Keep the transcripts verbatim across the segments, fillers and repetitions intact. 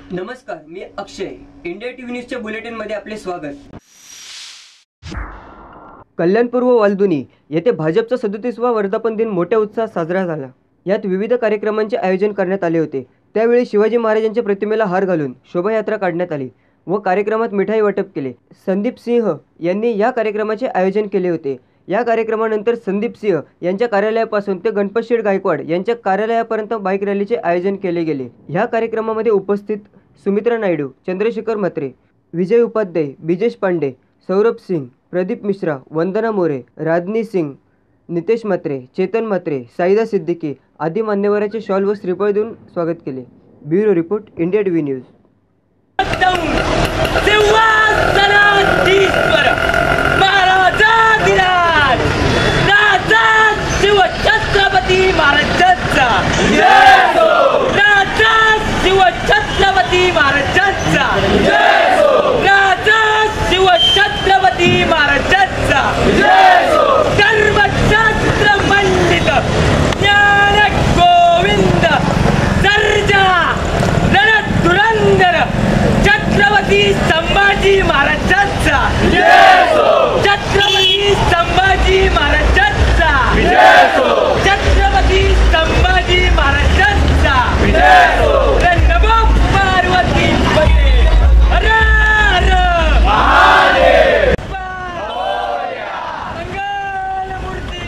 नमस्कार, मी Akshay. India TV न्यूजच्या बुलेटिन मध्ये आपले स्वागत. कल्याणपूर्व वालदुनी येथे भाजपचा सदोतीसवा वर्धापन दिन मोठ्या उत्साहात साजरा झाला. यात विविध कार्यक्रमांचे आयोजन करण्यात आले होते. त्यावेळी शिवाजी महाराजांच्या प्रतिमेला हार घालून शोभायात्रा काढण्यात आली व कार्यक्रमात मिठाई वाटप केले. संदीप सिंह यांनी या कार्यक्रमाचे आयोजन केले होते. या कार्यक्रमानंतर संदीप सिंह यांच्या कार्यालयापासून ते गणपतशेठ गायकवाड यांच्या कार्यालयापर्यंत बाईक रॅलीचे आयोजन केले गेले. ह्या कार्यक्रमामध्ये उपस्थित सुमित्रा नायडू, चंद्रशेखर म्हात्रे, विजय उपाध्याय, बिजेश पांडे, सौरभ सिंग, प्रदीप मिश्रा, वंदना मोरे, राजनी सिंग, नितेश म्हात्रे, चेतन म्हात्रे, साईदा सिद्दीकी आदी मान्यवरांचे शॉल व श्रीफळ देऊन स्वागत केले. Bureau report, India TV news. Chhatrapati महाराजांचा जय हो. राजा शिव छत्रपती महाराजांचा जय हो. राजा शिव छत्रपती महाराजांचा जय हो. सर्वशास्त्र मंडित ज्ञान गोविंद सर्जा रणधुरंधर छत्रपती संभाजी महाराजांचा जय हो. छत्रपती संभाजी महाराजांचा जय हो. छत्रपती संभाजी महाराजांचा जय हो. नमो पार्वती पते हर हर महादेव. मंगलमूर्ती.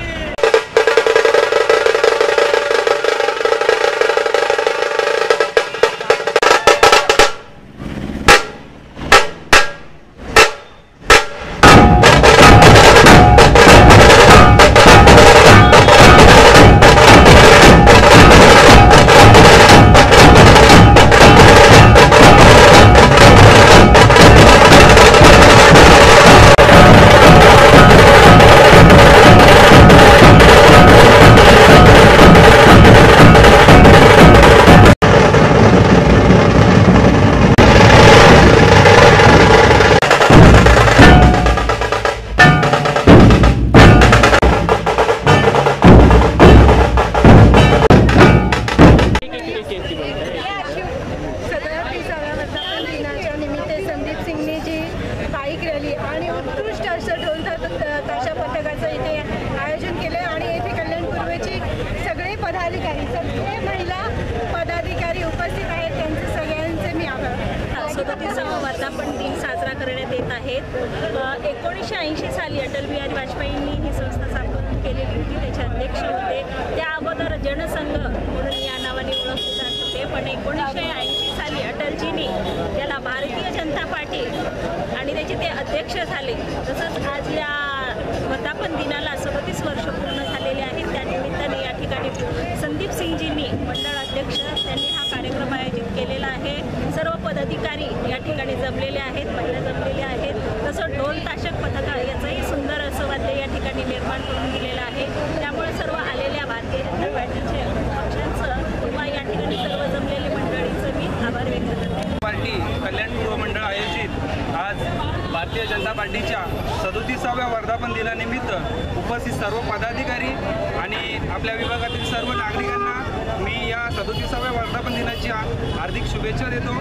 आणि उत्कृष्ट असं ढोल ताशा पथकाचं इथे आयोजन केलं आणि येथे कल्याणपूर्वेची सगळे पदाधिकारी सगळे महिला पदाधिकारी उपस्थित आहेत. त्यांचे सगळ्यांचे मी आभार. सदोतीसावा वर्धापन दिन साजरा करण्यात येत आहेत. एकोणीसशे ऐंशी साली अटल बिहारी वाजपेयींनी ही संस्था स्थापन केलेली होती. त्याचे अध्यक्ष होते. त्या अगोदर जनसंघ म्हणून या नावाने ओळखले जात होते. पण एकोणीसशे ऐंशी साली अटलजींनी त्याला भारतीय जनता पार्टी आणि त्याचे ते अध्यक्ष झाले. तसंच आज या वर्धापन दिनाला सदोतीस वर्ष पूर्ण झालेले आहेत. त्यानिमित्ताने या ठिकाणी संदीप सिंगजींनी मंडळ अध्यक्ष त्यांनी हा कार्यक्रम आयोजित केलेला आहे. सर्व पदाधिकारी या ठिकाणी जमलेले आहेत, महिला जमलेल्या आहेत. तसं ढोल ताशक पथक याचंही सुंदर असं वाद्य या ठिकाणी निर्माण करून दिलेलं आहे. त्यामुळे सर्व आलेल्या भारतीय जनता पार्टीचे पक्षांचं किंवा या ठिकाणी सर्व जमलेले मंडळींचं मी आभार व्यक्त करते. पार्टी कल्याणपूर्व मंडळ आयोजित आज भारतीय जनता पार्टीच्या सदोतीसाव्या वर्धापन दिनानिमित्त उपस्थित सर्व पदाधिकारी आणि आपल्या विभागातील सर्व नागरिकांना मी या सदोतीसाव्या वर्धापन दिनाच्या हार्दिक शुभेच्छा देतो.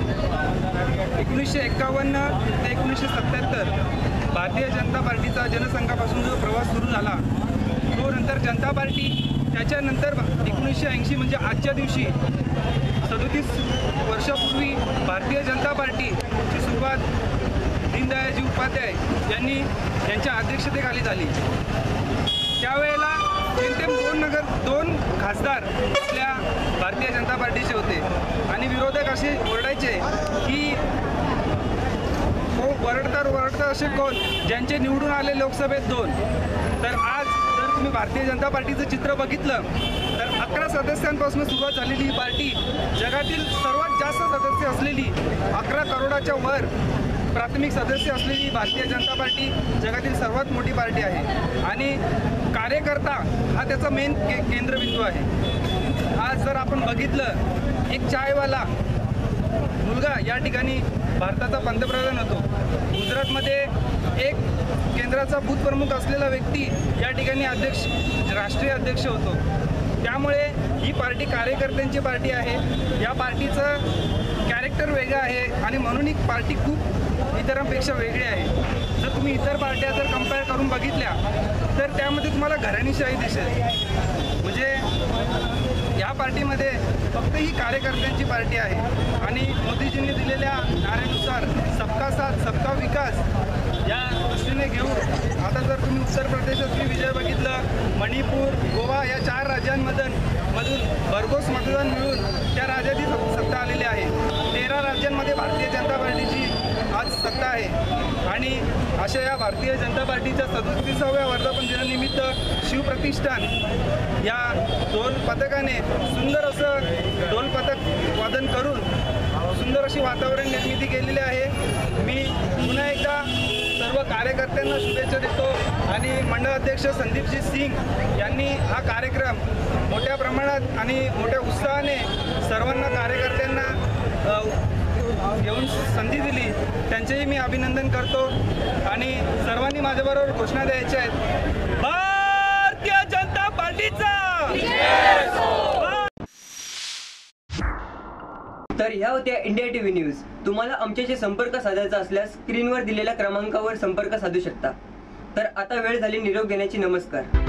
एकोणीसशे एक्कावन्न ते एकोणीसशे सत्त्याहत्तर भारतीय जनता पार्टीचा जनसंघापासून जो प्रवास सुरू झाला तो नंतर जनता पार्टी, त्याच्यानंतर एकोणीसशे ऐंशी म्हणजे आजच्या दिवशी सदोतीस वर्षापूर्वी भारतीय जनता पार्टीची सुरुवात दीनदयाळजी उपाध्याय यांनी यांच्या अध्यक्षतेखाली झाली. त्यावेळेला जेमतेम दोन नगर दोन खासदार आपल्या भारतीय जनता पार्टीचे होते आणि विरोधक असे ओरडायचे की वरडतार वरडतार असे कोण ज्यांचे निवडून आले लोकसभेत दोन. तर आज जर तुम्ही भारतीय जनता पार्टीचं चित्र बघितलं तर अकरा सदस्यांपासून सुरुवात झालेली ही पार्टी जगातील सर्वात जास्त सदस्य असलेली अकरा करोडाच्या वर प्राथमिक सदस्य असलेली भारतीय जनता पार्टी जगातील सर्वात मोठी पार्टी आहे आणि कार्यकर्ता हा त्याचा मेन के केंद्रबिंदू आहे. आज जर आपण बघितलं एक चायवाला मुलगा या ठिकाणी भारताचा पंतप्रधान होतो. गुजरातमध्ये एक केंद्राचा बूथ प्रमुख असलेला व्यक्ती या ठिकाणी अध्यक्ष राष्ट्रीय अध्यक्ष होतो. त्यामुळे ही पार्टी कार्यकर्त्यांची पार्टी आहे. या पार्टीचं कॅरेक्टर वेगळं आहे आणि म्हणून ही पार्टी खूप इतरांपेक्षा वेगळी आहे. जर तुम्ही इतर पार्ट्या जर कंपेअर करून बघितल्या तर त्यामध्ये तुम्हाला घराणीशाही दिसेल. म्हणजे या पार्टीमध्ये फक्त ही कार्यकर्त्यांची पार्टी आहे आणि मोदीजींनी दिलेल्या नाऱ्यानुसार सबका साथ सबका विकास या दृष्टीने घेऊन आता जर तुम्ही उत्तर प्रदेशातली विजय बघितलं, मणिपूर, गोवा या चार राज्यांमधून मधून भरघोस मतदान मिळून त्या राज्याची सत्ता आलेली आहे. तेरा राज्यांमध्ये भारतीय जनता पार्टीची आज सत्ता आहे आणि अशा या भारतीय जनता पार्टीच्या सदोतीसाव्या वर्धापन दिनानिमित्त शिवप्रतिष्ठान या ढोल पथकाने सुंदर असं ढोल पथक वादन करून सुंदर अशी वातावरण निर्मिती केलेली आहे. मी पुन्हा एकदा सर्व कार्यकर्त्यांना शुभेच्छा देतो आणि मंडळ अध्यक्ष संदीपजी सिंग यांनी हा कार्यक्रम मोठ्या प्रमाणात आणि मोठ्या उत्साहाने सर्वांना कार्यकर्त्यांना घेऊन संधी दिली, त्यांचेही मी अभिनंदन करतो आणि सर्वांनी माझ्याबरोबर घोषणा द्यायच्या आहेत. भारतीय जनता पार्टीचा. तर ह्या होत्या इंडिया टीव्ही न्यूज. तुम्हाला आमच्याशी संपर्क साधायचा असल्यास स्क्रीनवर दिलेल्या क्रमांकावर संपर्क साधू शकता. तर आता वेळ झाली निरोप घेण्याची. नमस्कार.